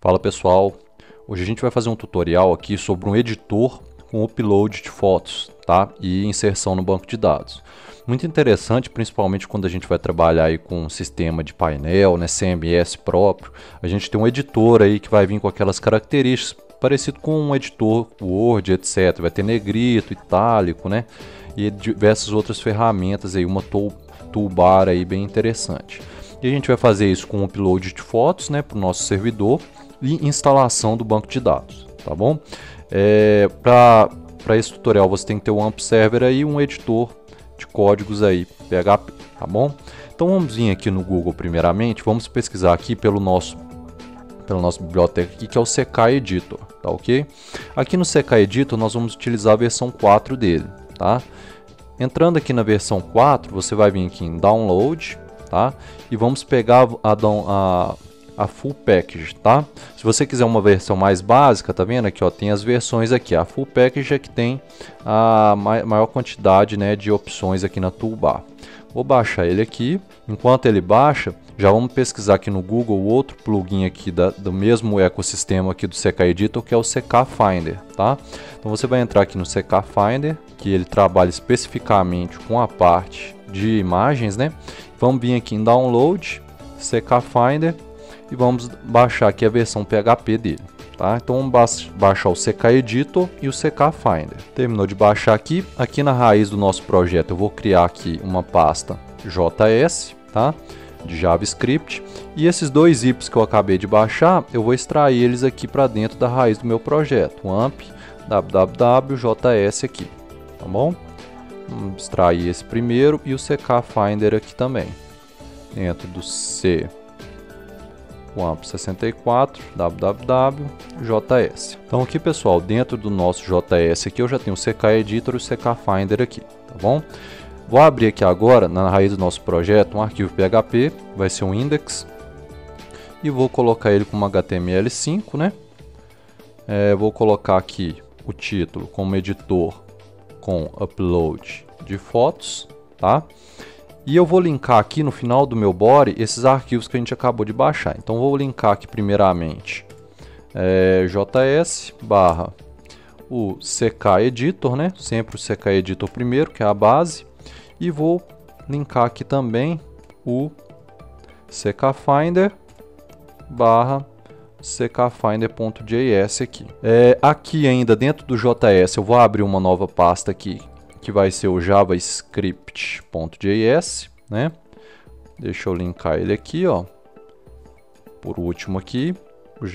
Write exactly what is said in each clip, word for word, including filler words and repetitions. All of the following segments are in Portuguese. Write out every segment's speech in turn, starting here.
Fala pessoal, hoje a gente vai fazer um tutorial aqui sobre um editor com upload de fotos, tá? E inserção no banco de dados. Muito interessante, principalmente quando a gente vai trabalhar aí com um sistema de painel, né, C M S próprio. A gente tem um editor aí que vai vir com aquelas características parecido com um editor Word, etcétera. Vai ter negrito, itálico, né? E diversas outras ferramentas aí, uma tool, toolbar aí bem interessante. E a gente vai fazer isso com upload de fotos, né, para o nosso servidor e instalação do banco de dados, tá bom? É, para esse tutorial você tem que ter um AMP Server aí, um editor de códigos aí, P H P, tá bom? Então vamos vir aqui no Google primeiramente, vamos pesquisar aqui pelo nosso pela nossa biblioteca aqui, que é o C K Editor, tá ok? Aqui no C K Editor nós vamos utilizar a versão quatro dele, tá? Entrando aqui na versão quatro, você vai vir aqui em Download, tá? E vamos pegar a, a, a Full Package, tá? Se você quiser uma versão mais básica, tá vendo aqui, ó, tem as versões aqui. A Full Package é que tem a maior quantidade, né, de opções aqui na toolbar. Vou baixar ele aqui. Enquanto ele baixa, já vamos pesquisar aqui no Google outro plugin aqui da, do mesmo ecossistema aqui do C K Editor, que é o C K Finder, tá? Então você vai entrar aqui no C K Finder, que ele trabalha especificamente com a parte de imagens, né? Vamos vir aqui em Download, C K Finder, e vamos baixar aqui a versão P H P dele, tá? Então vamos baixar o C K Editor e o C K Finder. Terminou de baixar aqui, aqui na raiz do nosso projeto eu vou criar aqui uma pasta J S, tá? De JavaScript, e esses dois zips que eu acabei de baixar, eu vou extrair eles aqui para dentro da raiz do meu projeto, o amp www.js aqui, tá bom? Vamos extrair esse primeiro e o C K Finder aqui também, dentro do C o amp sessenta e quatro www.js. Então aqui pessoal, dentro do nosso J S aqui eu já tenho o C K Editor e o C K Finder aqui, tá bom? Vou abrir aqui agora, na raiz do nosso projeto, um arquivo P H P, vai ser um index, e vou colocar ele como H T M L cinco, né? É, vou colocar aqui o título como editor com upload de fotos, tá? E eu vou linkar aqui no final do meu body esses arquivos que a gente acabou de baixar. Então vou linkar aqui primeiramente é, js barra o C K Editor, né? Sempre o C K Editor primeiro, que é a base. E vou linkar aqui também o C K Finder barra ckfinder.js aqui. É, aqui ainda dentro do J S eu vou abrir uma nova pasta aqui, que vai ser o javascript.js, né? Deixa eu linkar ele aqui, ó. Por último aqui, o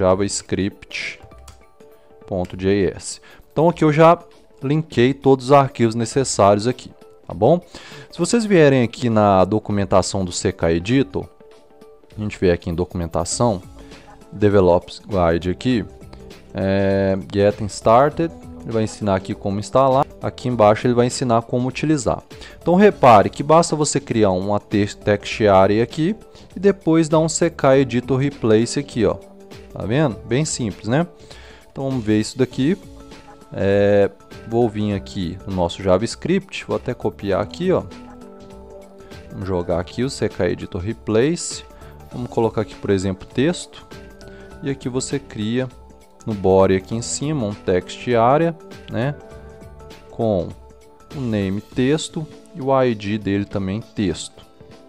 javascript.js. Então aqui eu já linkei todos os arquivos necessários aqui, tá bom? Se vocês vierem aqui na documentação do C K Editor, a gente vê aqui em documentação, Developers Guide aqui, é, Getting Started, ele vai ensinar aqui como instalar, aqui embaixo ele vai ensinar como utilizar. Então repare que basta você criar uma text area aqui e depois dar um C K Editor Replace aqui, ó, tá vendo? Bem simples, né? Então vamos ver isso daqui. É, vou vir aqui no nosso JavaScript, vou até copiar aqui, ó. Vamos jogar aqui o C K Editor Replace, vamos colocar aqui, por exemplo, texto, e aqui você cria no body aqui em cima um text area, né, com o name texto e o I D dele também texto.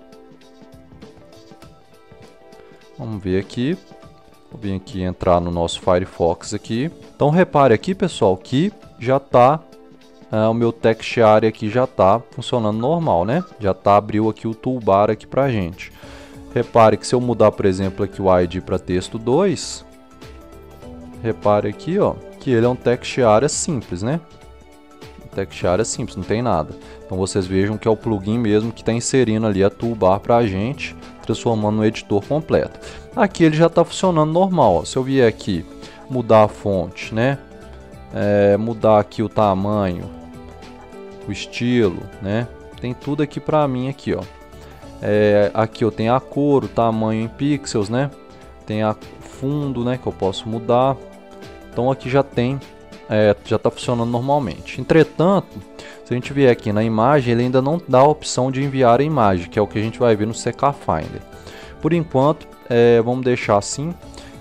Vamos ver aqui. Vou vir aqui entrar no nosso Firefox aqui. Então repare aqui pessoal que já está uh, o meu text area aqui já está funcionando normal, né? Já está abriu aqui o toolbar aqui pra gente. Repare que se eu mudar, por exemplo, aqui o I D para texto dois, repare aqui, ó, que ele é um text area simples, né? Um text area simples, não tem nada. Então vocês vejam que é o plugin mesmo que está inserindo ali a toolbar para a gente, transformando no editor completo. Aqui ele já está funcionando normal, ó. Se eu vier aqui mudar a fonte, né? É, mudar aqui o tamanho, o estilo, né? Tem tudo aqui para mim aqui, ó. É, aqui eu tenho a cor, o tamanho em pixels, né? Tem a fundo, né? Que eu posso mudar. Então aqui já tem, é, já está funcionando normalmente. Entretanto, se a gente vier aqui na imagem, ele ainda não dá a opção de enviar a imagem, que é o que a gente vai ver no C K Finder. Por enquanto, é, vamos deixar assim.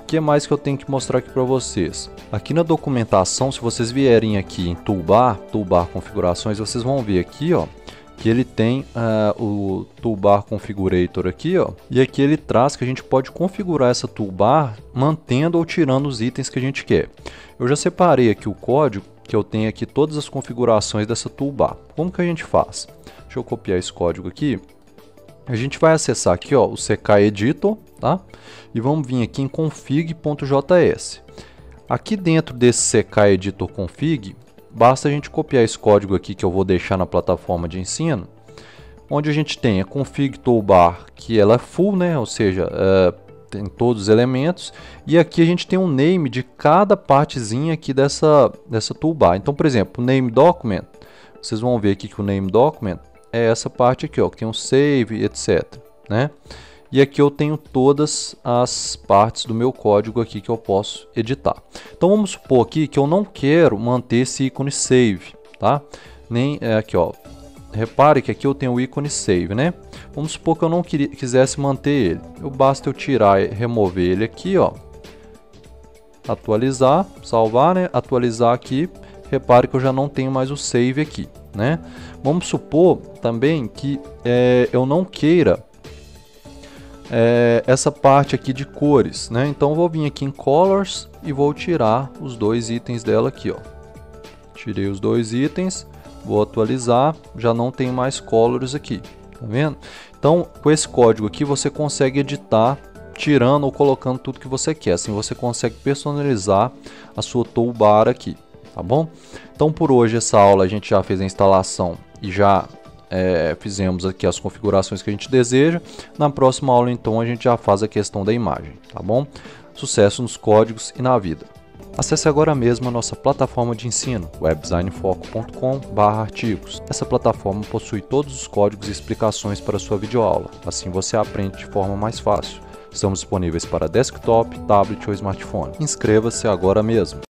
que mais que eu tenho que mostrar aqui para vocês? Aqui na documentação, se vocês vierem aqui em Toolbar, Toolbar Configurações, vocês vão ver aqui, ó, que ele tem uh, o Toolbar Configurator aqui, ó, e aqui ele traz que a gente pode configurar essa toolbar mantendo ou tirando os itens que a gente quer. Eu já separei aqui o código, que eu tenho aqui todas as configurações dessa toolbar. Como que a gente faz? Deixa eu copiar esse código aqui. A gente vai acessar aqui, ó, o C K Editor, tá? E vamos vir aqui em config.js. Aqui dentro desse C K Editor config, basta a gente copiar esse código aqui que eu vou deixar na plataforma de ensino, onde a gente tem a config toolbar, que ela é full, né? Ou seja, é, tem todos os elementos, e aqui a gente tem um name de cada partezinha aqui dessa, dessa toolbar. Então, por exemplo, o name document, vocês vão ver aqui que o name document é essa parte aqui, ó, que tem um save, etcétera, né? E aqui eu tenho todas as partes do meu código aqui que eu posso editar. Então vamos supor aqui que eu não quero manter esse ícone save, tá? Nem é, aqui, ó. Repare que aqui eu tenho o ícone save, né? Vamos supor que eu não queria, quisesse manter ele. Eu basta eu tirar e remover ele aqui, ó. Atualizar, salvar, né? Atualizar aqui. Repare que eu já não tenho mais o save aqui, né? Vamos supor também que é, eu não queira é, essa parte aqui de cores, né? Então eu vou vir aqui em Colors e vou tirar os dois itens dela aqui, ó. Tirei os dois itens. Vou atualizar, já não tem mais colors aqui, tá vendo? Então, com esse código aqui, você consegue editar, tirando ou colocando tudo que você quer. Assim, você consegue personalizar a sua toolbar aqui, tá bom? Então, por hoje, essa aula a gente já fez a instalação e já é, fizemos aqui as configurações que a gente deseja. Na próxima aula, então, a gente já faz a questão da imagem, tá bom? Sucesso nos códigos e na vida! Acesse agora mesmo a nossa plataforma de ensino, web design foco ponto com barra artigos. Essa plataforma possui todos os códigos e explicações para a sua videoaula, assim você aprende de forma mais fácil. Estamos disponíveis para desktop, tablet ou smartphone. Inscreva-se agora mesmo!